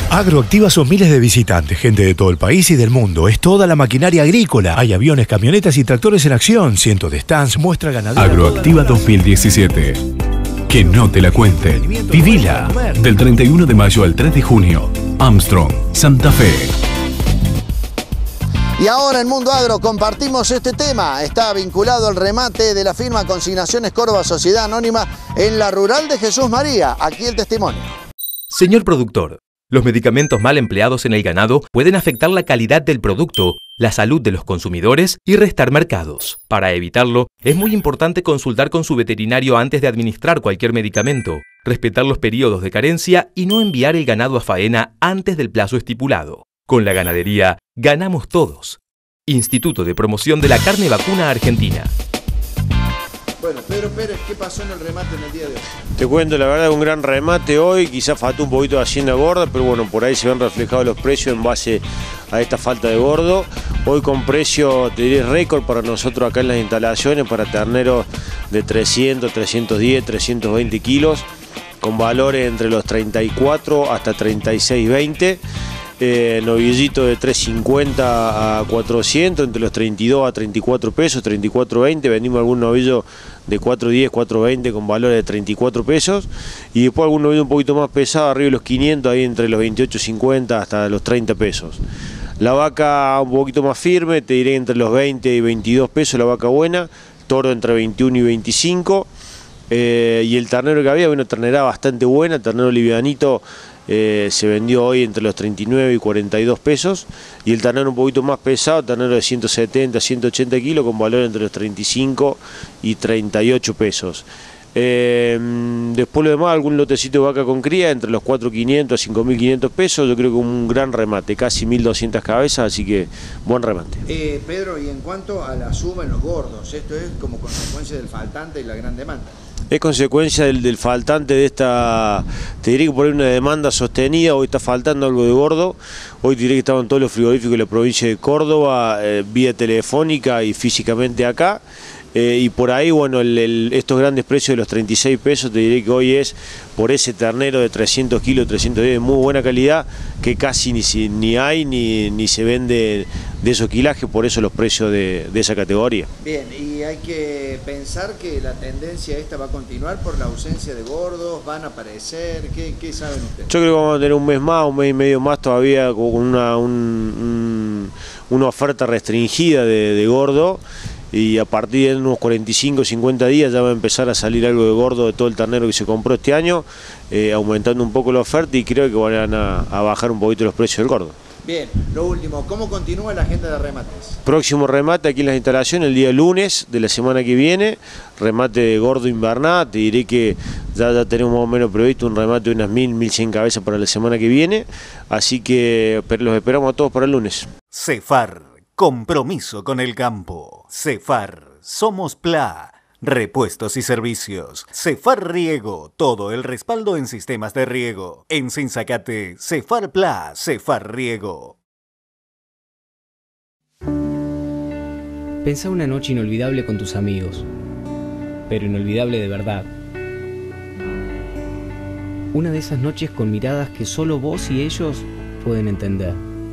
Agroactiva son miles de visitantes, gente de todo el país y del mundo. Es toda la maquinaria agrícola. Hay aviones, camionetas y tractores en acción. Cientos de stands, muestra ganadera. Agroactiva 2017. Que no te la cuenten. Vivila. Del 31 de mayo al 3 de junio. Armstrong, Santa Fe. Y ahora en Mundo Agro compartimos este tema. Está vinculado al remate de la firma Consignaciones Córdoba Sociedad Anónima en la rural de Jesús María. Aquí el testimonio. Señor productor, los medicamentos mal empleados en el ganado pueden afectar la calidad del producto, la salud de los consumidores y restar mercados. Para evitarlo, es muy importante consultar con su veterinario antes de administrar cualquier medicamento, respetar los periodos de carencia y no enviar el ganado a faena antes del plazo estipulado. Con la ganadería, ganamos todos. Instituto de Promoción de la Carne Vacuna Argentina. Bueno, Pedro Pérez, ¿qué pasó en el remate en el día de hoy? Te cuento, la verdad, un gran remate hoy. Quizás faltó un poquito de hacienda gorda, pero bueno, por ahí se ven reflejados los precios en base a esta falta de gordo. Hoy con precio, te diré, récord para nosotros acá en las instalaciones, para terneros de 300, 310, 320 kilos, con valores entre los 34 hasta 36,20. Novillito de 350 a 400, entre los 32 a 34 pesos, 34,20. Vendimos algún novillo de 410, 420 con valores de 34 pesos. Y después algún novillo un poquito más pesado, arriba de los 500, ahí entre los 28,50 hasta los 30 pesos. La vaca un poquito más firme, te diré entre los 20 y 22 pesos la vaca buena. Toro entre 21 y 25. Y el ternero que había, bueno, ternera bastante buena, ternero livianito. Se vendió hoy entre los 39 y 42 pesos, y el ternero un poquito más pesado, ternero de 170, 180 kilos, con valor entre los 35 y 38 pesos. Después lo demás, algún lotecito de vaca con cría entre los 4.500 a 5.500 pesos. Yo creo que un gran remate, casi 1.200 cabezas, así que buen remate. Pedro, y en cuanto a la suba en los gordos, esto es como consecuencia del faltante y la gran demanda. Es consecuencia del faltante de esta, te diré que por ahí una demanda sostenida. Hoy está faltando algo de gordo. Hoy te diré que estaban todos los frigoríficos de la provincia de Córdoba, vía telefónica y físicamente acá. Y por ahí, bueno, estos grandes precios de los 36 pesos, te diré que hoy es por ese ternero de 300 kilos, 310, de muy buena calidad, que casi ni hay ni se vende de esos kilajes, por eso los precios de esa categoría. Bien, y hay que pensar que la tendencia esta va a continuar por la ausencia de gordos, van a aparecer, ¿qué saben ustedes? Yo creo que vamos a tener un mes más, un mes y medio más todavía con una oferta restringida de gordo. Y a partir de unos 45 o 50 días ya va a empezar a salir algo de gordo de todo el ternero que se compró este año, aumentando un poco la oferta, y creo que van a bajar un poquito los precios del gordo. Bien, lo último, ¿cómo continúa la agenda de remates? Próximo remate aquí en las instalaciones el día lunes de la semana que viene, remate de gordo invernada. Te diré que ya tenemos más o menos previsto un remate de unas 1.100 cabezas para la semana que viene, así que los esperamos a todos para el lunes. Cefar, compromiso con el campo. Cefar, somos PLA. Repuestos y servicios. Cefar Riego, todo el respaldo en sistemas de riego. En Sinzacate, Cefar PLA, Cefar Riego. Pensá una noche inolvidable con tus amigos, pero inolvidable de verdad. Una de esas noches con miradas que solo vos y ellos pueden entender.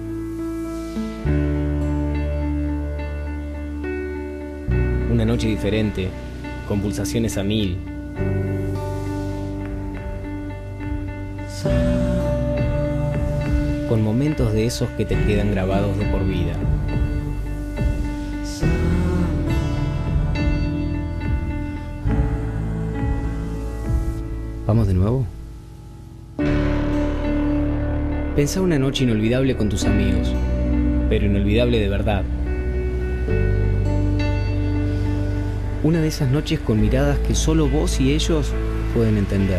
Una noche diferente, con pulsaciones a 1000. Con momentos de esos que te quedan grabados de por vida. ¿Vamos de nuevo? Pensá una noche inolvidable con tus amigos, pero inolvidable de verdad. Una de esas noches con miradas que solo vos y ellos pueden entender.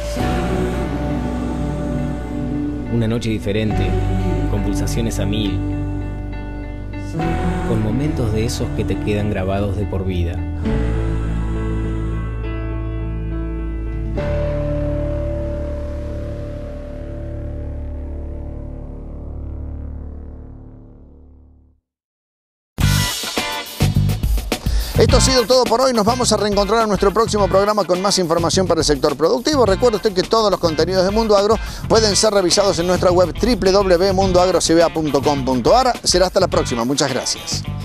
Una noche diferente, con pulsaciones a 1000. Con momentos de esos que te quedan grabados de por vida. Esto ha sido todo por hoy. Nos vamos a reencontrar en nuestro próximo programa con más información para el sector productivo. Recuerde usted que todos los contenidos de Mundo Agro pueden ser revisados en nuestra web www.mundoagrocba.com.ar. Será hasta la próxima. Muchas gracias.